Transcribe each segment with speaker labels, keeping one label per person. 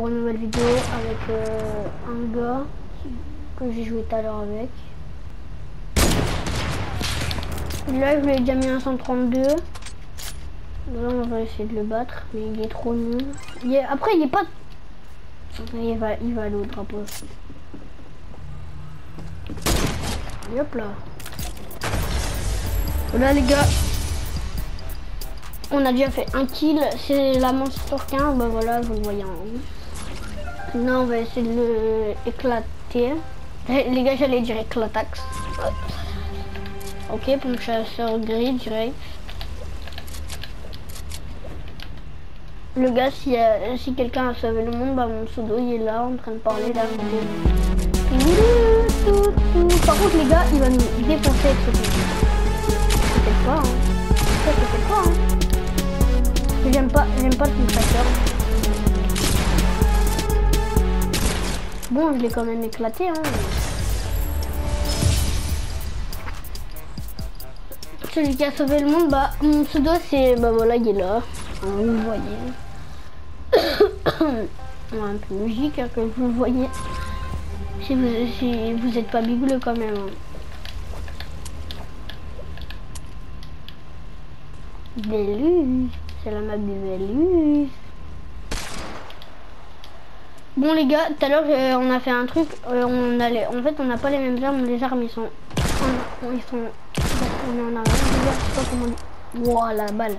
Speaker 1: une nouvelle vidéo avec un gars que j'ai joué tout à l'heure avec. Là je lui ai déjà mis un 132. Là on va essayer de le battre, mais il est trop nul. Après il est pas... Il va aller au drapeau. Et hop là. Là les gars, on a déjà fait un kill, c'est la Monster 15, bah voilà, vous le voyez en haut. Maintenant on va essayer de le éclater. Les gars, j'allais dire éclatax. Ok, pour le chasseur gris direct. Le gars, si quelqu'un a sauvé le monde, bah mon pseudo il est là en train de parler là. Par contre les gars, il va nous défoncer avec ce truc. Peut-être pas, hein. Peut-être pas, hein. J'aime pas le chasseur. Bon, je l'ai quand même éclaté, hein. Celui qui a sauvé le monde, bah mon pseudo c'est, bah voilà, il est là. Vous le voyez. Un peu logique hein, que vous le voyez. Si vous êtes pas bigouleux quand même. Hein. Vélus, c'est la map de Vélus. Bon les gars, tout à l'heure on a fait un truc. En fait on n'a pas les mêmes armes. Les armes ils sont on est en arrière. Je sais pas comment on dit. Wow, la balle.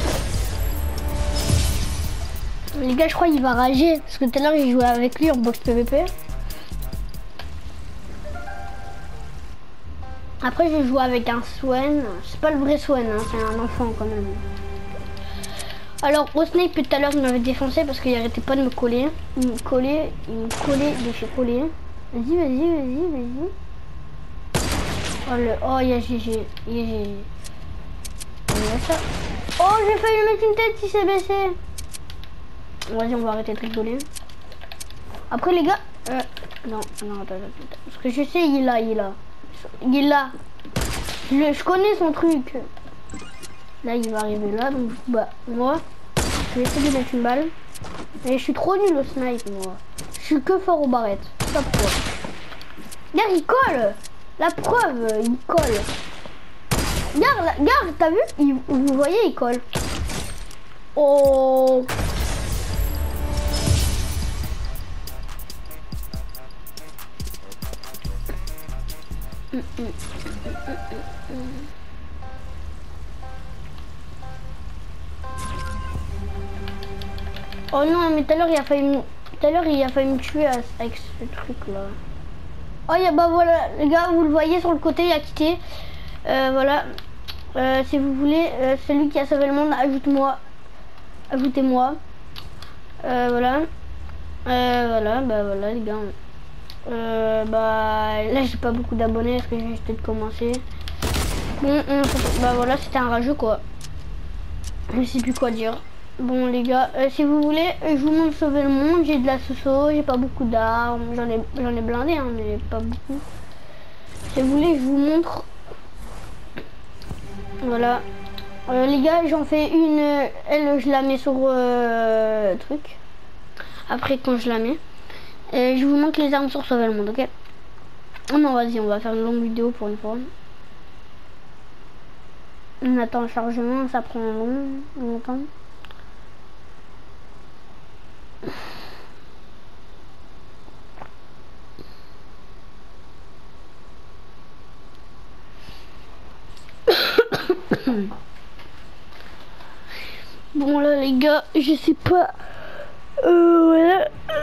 Speaker 1: Les gars, je crois qu'il va rager parce que tout à l'heure j'ai joué avec lui en box PVP. Après j'ai joué avec un Swen. C'est pas le vrai Swen, hein, c'est un enfant quand même. Alors au Snake tout à l'heure il m'avait défoncé parce qu'il arrêtait pas de me coller. Il me collait, il me fait coller. Vas-y. Oh il y a GG. Oh j'ai failli mettre une tête si c'est baissé. Vas-y, on va arrêter de rigoler. Après les gars, non, attends. Parce que je sais, il est là. Je connais son truc. Là, il va arriver là, donc bah moi, je vais essayer de mettre une balle. Et je suis trop nul au snipe, moi. Je suis que fort aux barrettes. C'est pas pourquoi. Regarde, il colle. La preuve, il colle. Regarde, t'as vu? Vous voyez, il colle. Oh. Oh non, mais tout à l'heure il a failli me tuer avec ce truc là. Oh bah voilà les gars, vous le voyez sur le côté, il a quitté. Voilà. Si vous voulez, celui qui a sauvé le monde, ajoutez-moi. Voilà. Bah voilà les gars. Bah là j'ai pas beaucoup d'abonnés parce que j'ai juste de commencer. Bon, bah voilà, c'était un rageux quoi. Je sais plus quoi dire. Bon les gars, si vous voulez, je vous montre sauver le monde. J'ai de la soso, j'ai pas beaucoup d'armes, j'en ai blindé hein, mais pas beaucoup. Si vous voulez, je vous montre. Voilà. Les gars, j'en fais une. Elle, je la mets sur truc. Après quand je la mets. Je vous montre les armes sur sauver le monde, ok? Oh non, vas-y, on va faire une longue vidéo pour une fois. On attend le chargement, ça prend longtemps. Bon là les gars, je sais pas. Voilà.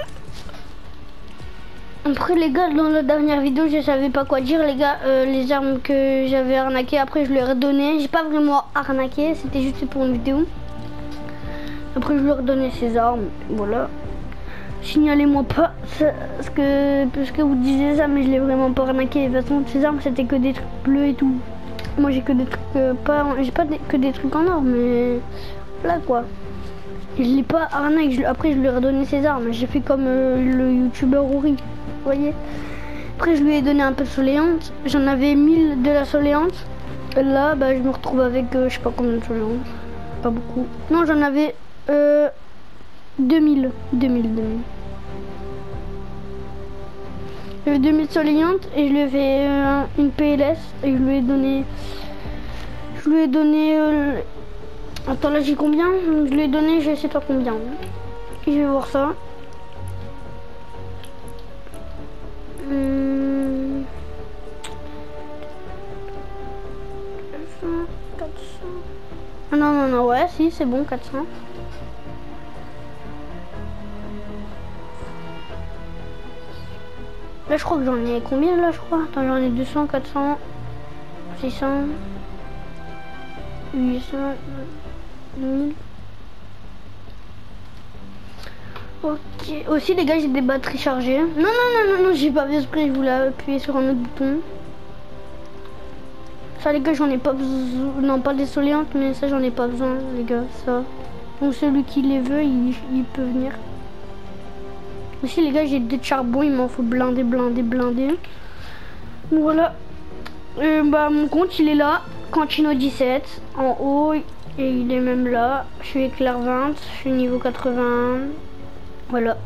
Speaker 1: Après les gars, dans la dernière vidéo je savais pas quoi dire les gars, les armes que j'avais arnaquées après je leur ai redonné. J'ai pas vraiment arnaqué, c'était juste pour une vidéo. Après je leur ai redonné ces armes, voilà. Signalez-moi pas parce que vous disiez ça, mais je l'ai vraiment pas arnaqué. De toute façon ces armes c'était que des trucs bleus et tout. Moi j'ai que des trucs j'ai pas que des trucs en or, mais là quoi. Je l'ai pas arnaqué, après je lui ai redonné ses armes. J'ai fait comme le youtubeur Rory. Vous voyez. Après je lui ai donné un peu de soléante. J'en avais 1000 de la soléante. Là bah, je me retrouve avec je sais pas combien de soléante. Pas beaucoup. Non j'en avais 2000. J'avais 2000 soliantes et je lui ai fait une PLS et je lui ai donné... Attends, là j'ai combien? Je lui ai donné, je sais pas combien. Je vais voir ça. 400. Ah non, non, non, ouais, si, c'est bon, 400. Là, je crois que j'en ai combien, là, je crois? Attends, j'en ai 200, 400, 600, 800, 1000. Ok. Aussi, les gars, j'ai des batteries chargées. Non, non, non, non, non, j'ai pas fait exprès, je voulais appuyer sur un autre bouton. Ça, les gars, j'en ai pas besoin. Non, pas des soléantes, mais ça, j'en ai pas besoin, les gars, ça. Donc, celui qui les veut, il peut venir. Aussi, les gars, j'ai des charbons, il m'en faut blinder, blinder, blinder. Donc, voilà. Bah, mon compte, il est là. Cantino 17, en haut, et il est même là. Je suis éclair 20, je suis niveau 81. Voilà.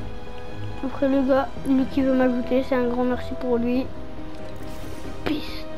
Speaker 1: Après, le gars, lui qui veut m'ajouter, c'est un grand merci pour lui. Peace.